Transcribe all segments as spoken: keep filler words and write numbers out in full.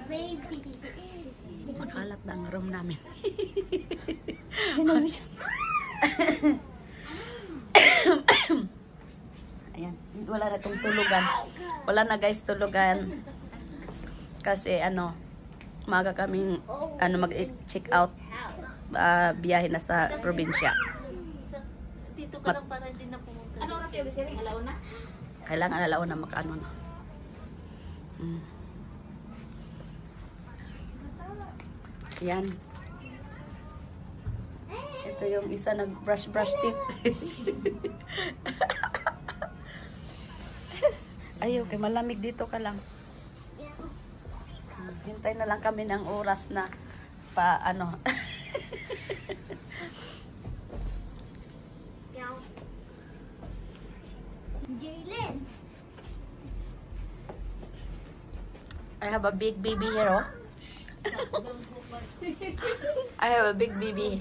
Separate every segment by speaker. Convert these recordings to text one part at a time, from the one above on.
Speaker 1: baby.
Speaker 2: Makalat na ang room namin. Ayan, wala na itong tulugan. Wala na guys tulugan. Kasi ano, maga kaming ano, mag-check out. Uh, biyahe na sa probinsya.
Speaker 3: Dito ka lang para hindi na pumunta.
Speaker 1: Ano oras yung sir? Alauna?
Speaker 2: Kailangan alauna makaano na. Hmm. Yan. Ito yung isa nag-brush-brush teeth. Ayaw, kay malamig dito ka lang. Hintay na lang kami ng oras na pa ano.
Speaker 1: Jalen.
Speaker 2: I have a big baby here, oh. I have a big baby.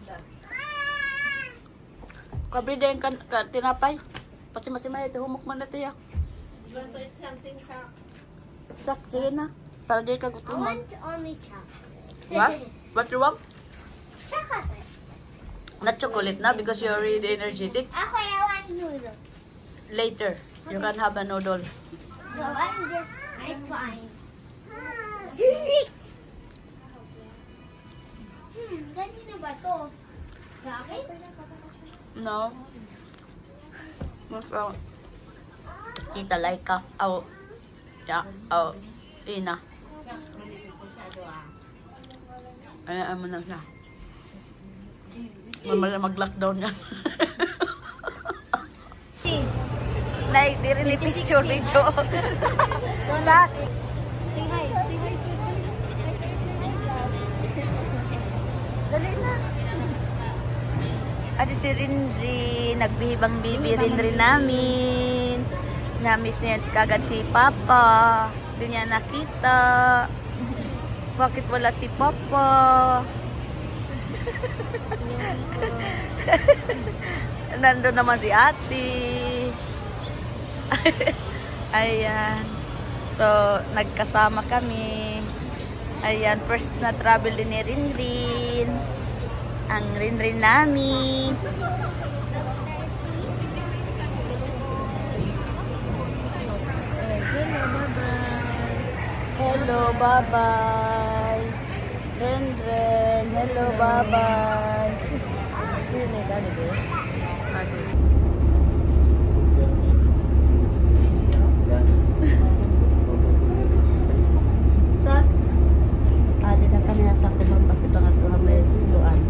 Speaker 2: Kabri din kan ka, tinapay. Pasimay-simay ito humok man natin ya.
Speaker 3: You want to eat something sa...
Speaker 2: Sak, sige na. Para di ka
Speaker 1: I
Speaker 2: gutuman.
Speaker 1: want only chocolate.
Speaker 2: What? What you want?
Speaker 1: Chocolate.
Speaker 2: Not chocolate na because you're already energetic.
Speaker 1: Ako, I want noodles.
Speaker 2: Later, you can have a noodle.
Speaker 1: So I'm just, I'm fine. Hmm, kanina ba to? Sa akin?
Speaker 2: No. Mas uh, Tita Laika. Oh. Yeah. Oh. Ina. Ay, ano na siya. Mamala mag-lockdown yan. Nay, di rin i-picture video. Sak.
Speaker 1: Say hi. Say hi.
Speaker 2: Dali na. Adi si Rindri, nagbihibang bibi Rindri namin. Namiss niya kagad si Papa. Hindi niya nakita. Bakit wala si Papa? Nandun naman si Ate. Ayan. So, nagkasama kami. Ayan, first na travel din ni Rinrin. Ang Rinrin namin. Hello, bye-bye. Rinrin, hello, bye-bye. Ini tadi deh. Masih. Sa adi na kami nasa kumang pasti banget ko may tuluan.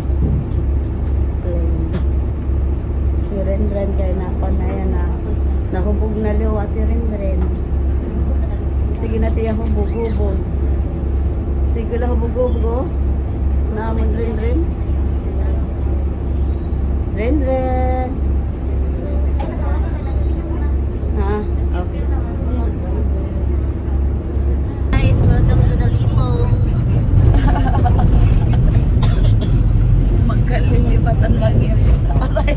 Speaker 2: Ren-ren kaya na pa na yan na nahubog na liwa ti ren-ren. Sige na tiya hubog-hubog. Sige lang hubog-hubog. Namin ren-ren. Ren-ren. Ha? Okay.
Speaker 1: Guys, welcome to the Lipong.
Speaker 2: Magkalilibatan lagi. Aray.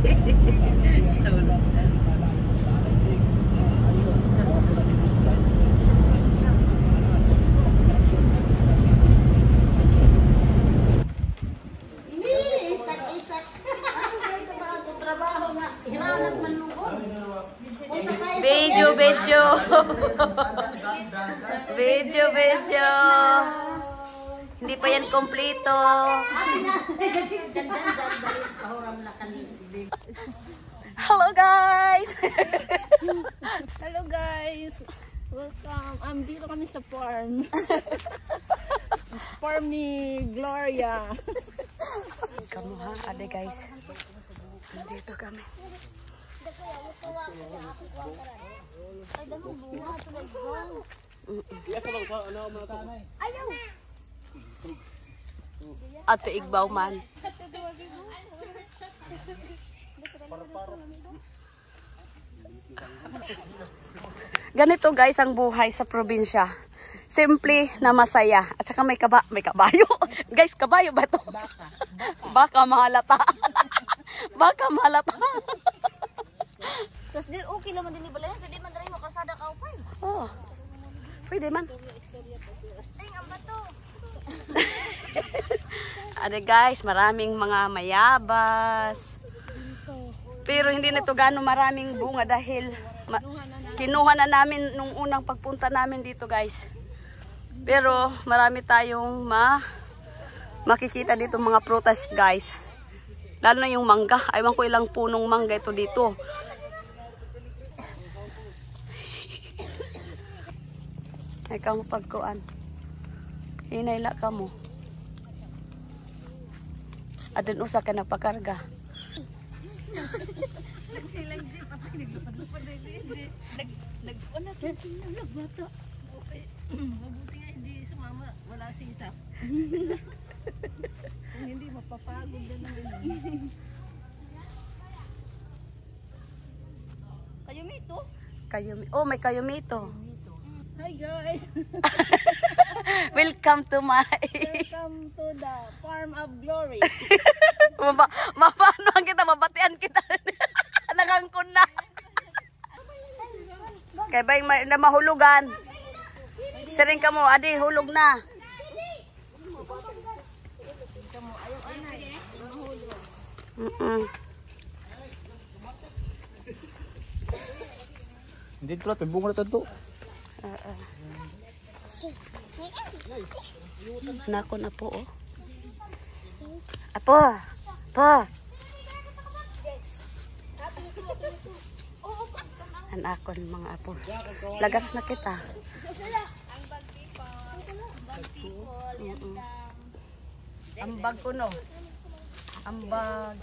Speaker 2: Bejo, bejo. Bejo, bejo. Hindi pa yan kompleto. Hello guys.
Speaker 3: Hello guys! Welcome! Um, dito kami sa farm. Farm ni Gloria.
Speaker 2: Kamu ha, ade guys. Dito kami.
Speaker 1: Ayaw!
Speaker 2: Ate Igbaw man. Ganito guys ang buhay sa probinsya. Simple na masaya. At saka may kaba, may kabayo. Guys, kabayo ba to? Baka. Baka mahalata. Baka mahalata.
Speaker 1: Tapos din okay naman din ni Balayan. Hindi man rin mo kasada ka upay.
Speaker 2: Oh. Pwede man.
Speaker 1: Ting, ang bato.
Speaker 2: Ano guys, maraming mga mayabas. Pero hindi na ito gano'ng maraming bunga dahil ma kinuha na namin nung unang pagpunta namin dito guys. Pero marami tayong ma makikita dito mga prutas guys. Lalo na yung mangga. Aywan ko ilang punong mangga ito dito. Ay ka mo pagkuan. Hinayla ka mo. Adun usa ka nagpakarga.
Speaker 3: Nagsilang di pa tayo naglupad-lupad na hindi. Nag-ano na ito? Nagbata. Mabuti nga hindi sumama. Wala si isa. Kung hindi mapapagod na naman.
Speaker 1: Kayumito?
Speaker 2: Kayumi. Oh, may kayumito.
Speaker 3: Hi guys!
Speaker 2: Welcome to my
Speaker 3: Welcome to the Farm of Glory.
Speaker 2: Maba, mapano ang kita, mabatian kita. Nangangkon na. Kaya ba yung may, na mahulugan? Siring ka mo, adi, hulog na. Mm -mm.
Speaker 4: Hindi pala, may bunga na ito.
Speaker 2: Uh, uh. Nako na po, oh. Apo! Pa! Anakon mga apo. Lagas na kita. Mm -mm. Ambag ko no. Ambag.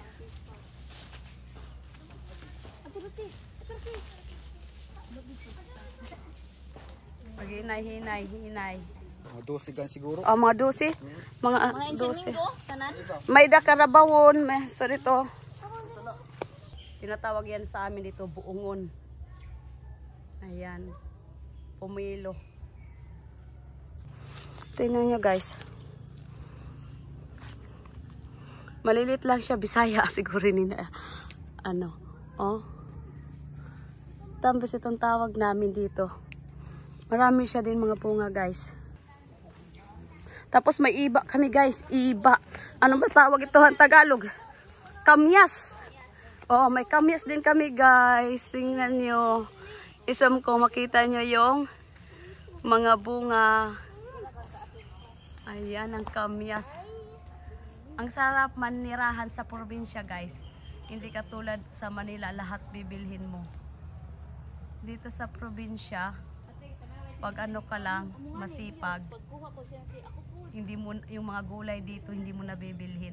Speaker 2: Pag-hinay, hinay, hinay.
Speaker 4: Mga dosi gan siguro.
Speaker 2: Oh, mga dosi. Mga, ah,
Speaker 1: Mga
Speaker 2: dosi.
Speaker 1: enchilin ko, tanan.
Speaker 2: May dakarabawon. May, sorry to. Tinatawag yan sa amin dito, buungon. Ayan. Pumilo. Tingnan nyo guys. Malilit lang siya. Bisaya siguro nila. Ano. Oh. Tambis itong tawag namin dito. Marami siya din mga bunga guys. Tapos may iba kami guys. Iba. Ano ba tawag ito ang Tagalog? Kamyas. Oh, may kamyas din kami guys. Tingnan nyo. Isam ko makita nyo yung mga bunga. Ayan ang kamyas. Ang sarap manirahan sa probinsya guys. Hindi katulad sa Manila lahat bibilhin mo. Dito sa probinsya, pag ano ka lang, masipag, hindi mo, yung mga gulay dito, hindi mo nabibilhin.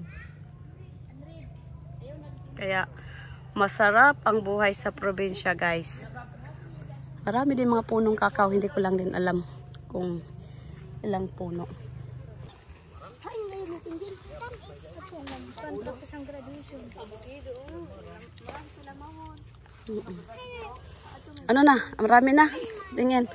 Speaker 2: Kaya, masarap ang buhay sa probinsya, guys. Marami din mga punong kakao, hindi ko lang din alam kung ilang puno. Ano na? Marami na. Tingin.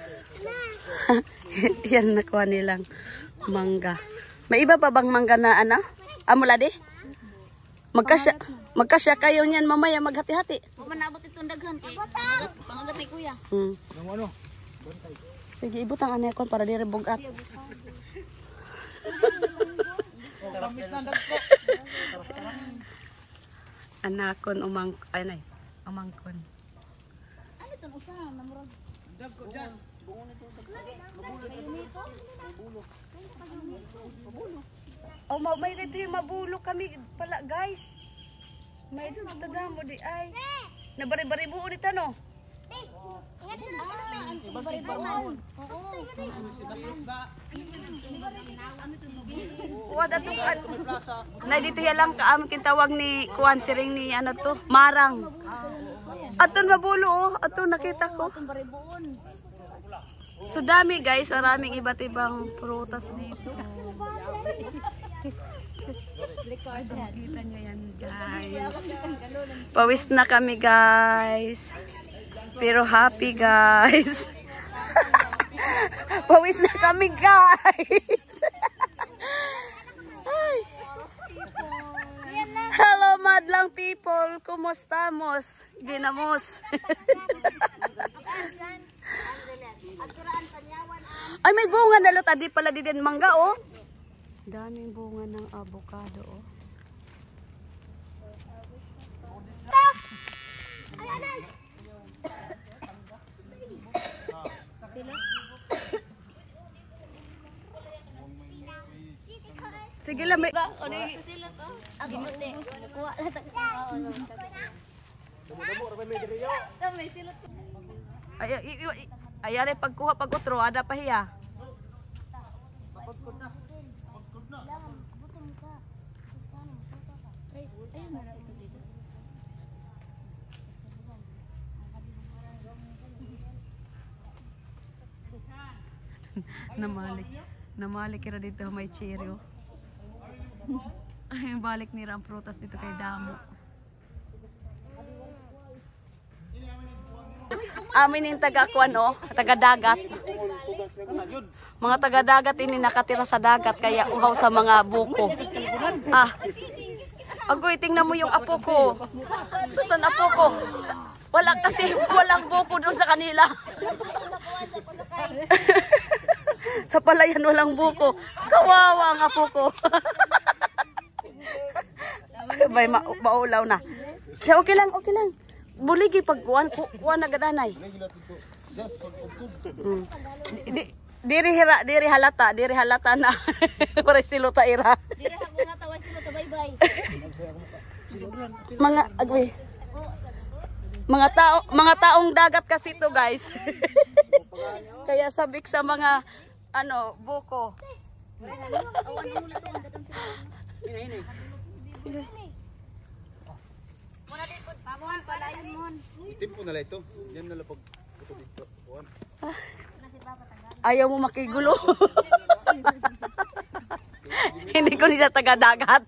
Speaker 2: Yan nakuha nilang mangga. May iba pa bang mangga na ano? Amuladi? Magkasya, magkasya kayo niyan mamaya maghati-hati.
Speaker 1: Huwag manabot itong daghan kay pangagat ni kuya.
Speaker 2: Hmm.
Speaker 4: Yung ano?
Speaker 2: Sige, ibutang ano yakon para di rebugat. Anakon umang ay nay, umangkon.
Speaker 1: Ano itong usa? Namurag.
Speaker 4: Dagko dyan.
Speaker 2: Oh, ma may dito yung mabulo kami pala, guys. May dito tadamo di ay. Nabari-bari buo dito no.
Speaker 1: Ah, ang baribaran. Oo.
Speaker 2: Wa dato ka. Na dito ya lang ka am kintawag ni kuan siring ni ano to, marang. Aton mabulo oh, aton nakita ko. So dami guys, maraming iba't ibang prutas dito. Kita nyo yan guys. Pawis na kami guys. Pero happy guys. Pawis na kami guys. Ay. Hello madlang people. Kumustamos? Ginamos. Ay, may bunga na lot. Adi pala din mangga, oh. Daming bunga ng avocado, oh. Sige lang, may...
Speaker 1: Ginuti. Kuha lang
Speaker 2: Ay, ay, ay, ay, ay, ay, pagkuha, pag-utro, ada pa hiya. Namalik. Namalik kira dito may cherry. Oh. Ay, balik ni Ram prutas dito kay Damo. Amin yung taga-kuan, oh, taga-dagat. Mga taga-dagat ini nakatira sa dagat kaya uhaw sa mga buko. Ah. Agoy, tingnan mo yung apo ko. Susan apo ko. Wala kasi walang buko doon sa kanila. Sa palayan walang buko. Kawawa ang apo ko. Bay ma maulaw na. So, okay lang, okay lang. Buligi pag kuan kuan na gadanay. Mm. Di, diri hira, diri halata, diri halata na. Para silota ira.
Speaker 1: Diri ako na tawag sila to bye-bye.
Speaker 2: Mga agwi. Mga tao, mga taong dagat kasi to, guys. Kaya sabik sa mga ano, buko.
Speaker 4: Timpo na lang ito. Yan na lang pag ito dito. Kuhan.
Speaker 2: Ayaw mo makigulo. Hindi ko niya taga-dagat.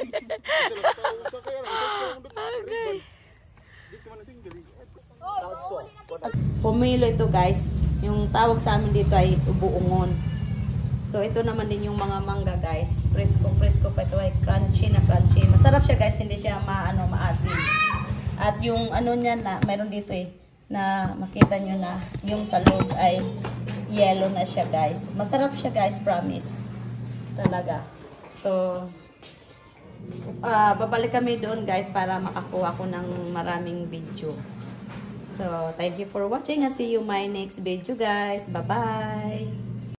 Speaker 2: Pumilo ito, guys. Yung tawag sa amin dito ay ubuungon. So ito naman din yung mga mangga, guys. Presko, presko pa ito ay crunchy na crunchy. Masarap siya, guys. Hindi siya maano maasim. At yung ano niya na mayroon dito eh na makita nyo na yung sa loob ay yellow na siya, guys. Masarap siya, guys, promise. Talaga. So uh, babalik kami doon, guys, para makakuha ko ng maraming video. So thank you for watching and see you my next video, guys. Bye bye.